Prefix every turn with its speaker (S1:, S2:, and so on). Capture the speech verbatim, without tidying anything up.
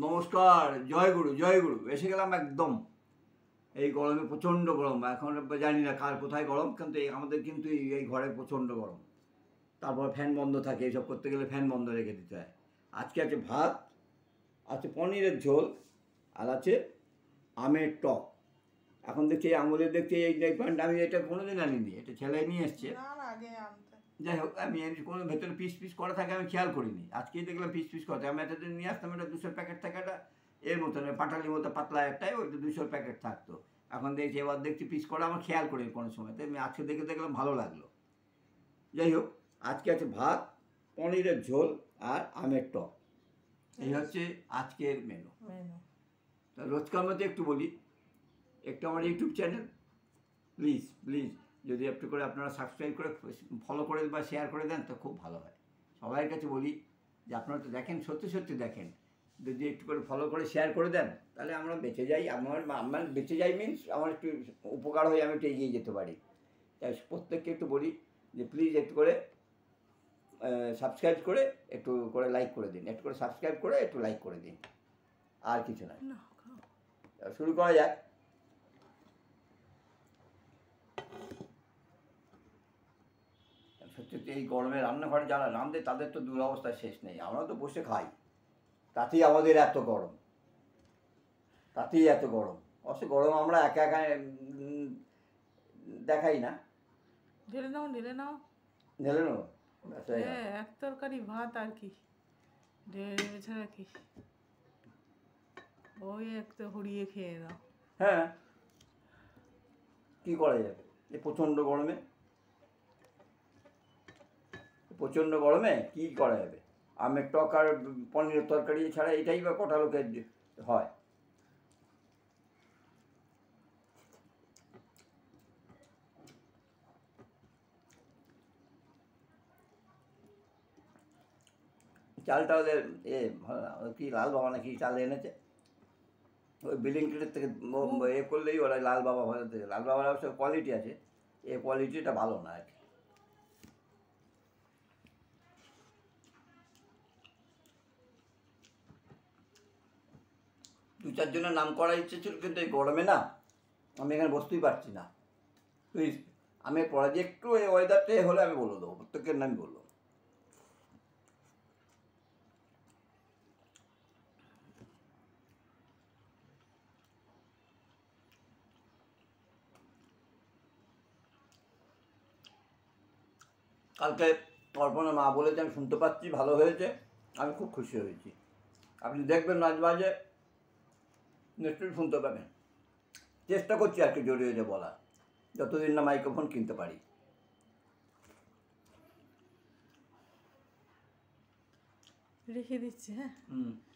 S1: নমস্কার, জয়গুরু জয়গুরু। এসে গেলাম একদম এই গরমে, প্রচণ্ড গরম। এখন জানি না কার কোথায় গরম, কিন্তু এই আমাদের কিন্তু এই এই ঘরে প্রচণ্ড গরম। তারপর ফ্যান বন্ধ থাকে, এইসব করতে গেলে ফ্যান বন্ধ রেখে দিতে হয়। আজকে আছে ভাত, আছে পনিরের ঝোল, আর আছে আমের টক। এখন দেখছি এই আঙুলে দেখছি এই এই প্যান্ট, আমি এটা কোনোদিন আনিনি, এটা ছেলে নিয়ে এসছে। যাই হোক, আমি কোনো ভেতরে পিস পিস করা থাকে আমি খেয়াল করিনি, আজকেই দেখলাম পিস পিস করা থাকে। আমি এতদিন নিয়ে আসতাম এটা দুশোর প্যাকেট থাকে, একটা এর মতন পাটালির মতো পাতলা একটাই, ওইটা দুশোর প্যাকেট থাকতো। এখন দেখছি এবার দেখছি পিস করা, আমার খেয়াল করিনি কোনো সময়, তাই আমি আজকে দেখে দেখলাম ভালো লাগলো। যাই হোক, আজকে আছে ভাত, পনিরের ঝোল আর আমের টক। এই হচ্ছে আজকের মেনু। তা রোজকার মধ্যে একটু বলি, একটু আমার ইউটিউব চ্যানেল প্লিজ প্লিজ যদি একটু করে আপনারা সাবস্ক্রাইব করে ফলো করে বা শেয়ার করে দেন তো খুব ভালো হয়। সবার কাছে বলি যে আপনারা তো দেখেন, সত্যি সত্যি দেখেন, যদি একটু করে ফলো করে শেয়ার করে দেন তাহলে আমরা বেঁচে যাই। আমার আমার বেঁচে যাই মিনস আমার একটু উপকার হয়ে আমি একটু এগিয়ে যেতে পারি। তাই প্রত্যেককে একটু বলি যে প্লিজ একটু করে সাবস্ক্রাইব করে একটু করে লাইক করে দিন, একটু করে সাবস্ক্রাইব করে একটু লাইক করে দিন, আর কিছু নয়। শুরু করা যাক। সত্যি এই গরমে রান্নাঘরে যারা রাঁধে তাদের তো দুরবস্থা শেষ নেই। আমরা তো বসে খাই, তাতেই আমাদের এত গরম, তাতেই এত গরম। অবশ্য গরম আমরা একা একা দেখাই না।
S2: ঢেলে নাও ঢেলে নাও
S1: ঢেলে নাও,
S2: হ্যাঁ, এক তরকারি ভাত আর কি, ঢেলে ছাড়া কি, ওই একটা হুড়িয়ে খেয়ে নাও।
S1: হ্যাঁ, কী করা যাবে এই প্রচণ্ড গরমে, প্রচণ্ড গরমে কী করা যাবে। আমের টক আর পনিরের তরকারি ছাড়া এটাই বা কটা লোকের হয়। চালটা ওদের এ কি লাল বাবা নাকি চাল এনেছে, ওই বিলিংটির থেকে এ করলেই ওরা লাল বাবা ভালো থেকে। লাল বাবার অবশ্য কোয়ালিটি আছে, এ কোয়ালিটিটা ভালো না আর কি। দু চারজনের নাম করার ইচ্ছে ছিল, কিন্তু এই গরমে না আমি এখানে বসতেই পারছি না। প্লিজ আমি পরে যে একটু এই ওয়েদারটা হলে আমি বলে দেবো, প্রত্যেকের নাম বলবো। কালকে অর্পণা মা বলেছে, আমি শুনতে পাচ্ছি, ভালো হয়েছে, আমি খুব খুশি হয়েছি। আপনি দেখবেন মাঝে মাঝে নিশ্চয়ই শুনতে পাবেন। চেষ্টা করছি আর কি জড়িয়ে যে বলা, যতদিন না মাইক্রোফোন কিনতে পারি।
S2: রেখে দিচ্ছি, হ্যাঁ।
S1: হুম।